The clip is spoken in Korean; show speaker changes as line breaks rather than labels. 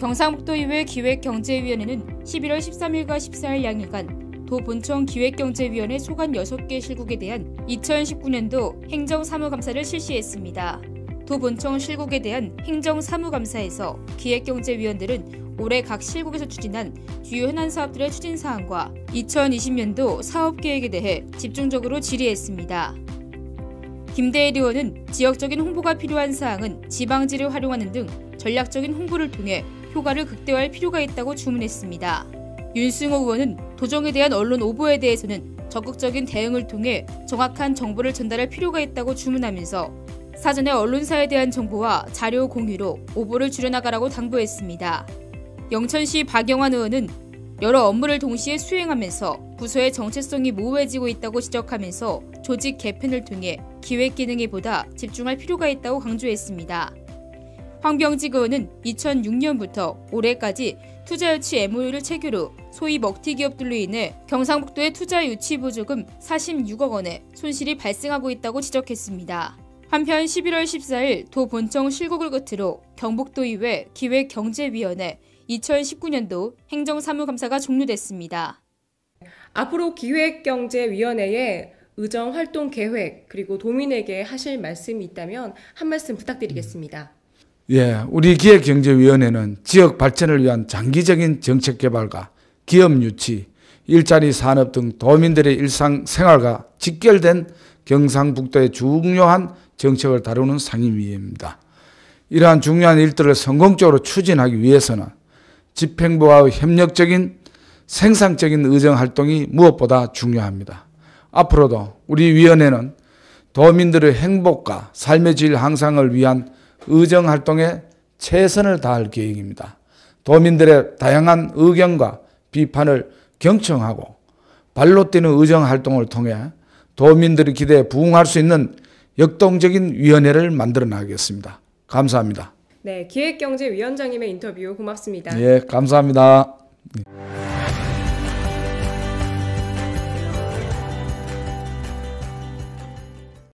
경상북도의회 기획경제위원회는 11월 13일과 14일 양일간 도본청 기획경제위원회 소관 6개 실국에 대한 2019년도 행정사무감사를 실시했습니다. 도본청 실국에 대한 행정사무감사에서 기획경제위원들은 올해 각 실국에서 추진한 주요 현안 사업들의 추진사항과 2020년도 사업계획에 대해 집중적으로 질의했습니다. 김대일 의원은 지역적인 홍보가 필요한 사항은 지방지를 활용하는 등 전략적인 홍보를 통해 효과를 극대화할 필요가 있다고 주문했습니다. 윤승호 의원은 도정에 대한 언론 오보에 대해서는 적극적인 대응을 통해 정확한 정보를 전달할 필요가 있다고 주문하면서 사전에 언론사에 대한 정보와 자료 공유로 오보를 줄여나가라고 당부했습니다. 영천시 박영환 의원은 여러 업무를 동시에 수행하면서 부서의 정체성이 모호해지고 있다고 지적하면서 조직 개편을 통해 기획 기능에 보다 집중할 필요가 있다고 강조했습니다. 황병직 의원은 2006년부터 올해까지 투자유치 MOU를 체결 후 소위 먹튀기업들로 인해 경상북도의 투자유치보조금 46억 원의 손실이 발생하고 있다고 지적했습니다. 한편 11월 14일 도본청 실국을 끝으로 경북도의회 기획경제위원회 2019년도 행정사무감사가 종료됐습니다.
앞으로 기획경제위원회의 의정활동 계획 그리고 도민에게 하실 말씀이 있다면 한 말씀 부탁드리겠습니다.
예, 우리 기획경제위원회는 지역 발전을 위한 장기적인 정책 개발과 기업 유치, 일자리 산업 등 도민들의 일상생활과 직결된 경상북도의 중요한 정책을 다루는 상임위입니다. 이러한 중요한 일들을 성공적으로 추진하기 위해서는 집행부와의 협력적인 생산적인 의정활동이 무엇보다 중요합니다. 앞으로도 우리 위원회는 도민들의 행복과 삶의 질 향상을 위한 의정활동에 최선을 다할 계획입니다. 도민들의 다양한 의견과 비판을 경청하고 발로 뛰는 의정활동을 통해 도민들의 기대에 부응할 수 있는 역동적인 위원회를 만들어 나가겠습니다. 감사합니다.
네, 기획경제위원장님의 인터뷰 고맙습니다.
예, 감사합니다.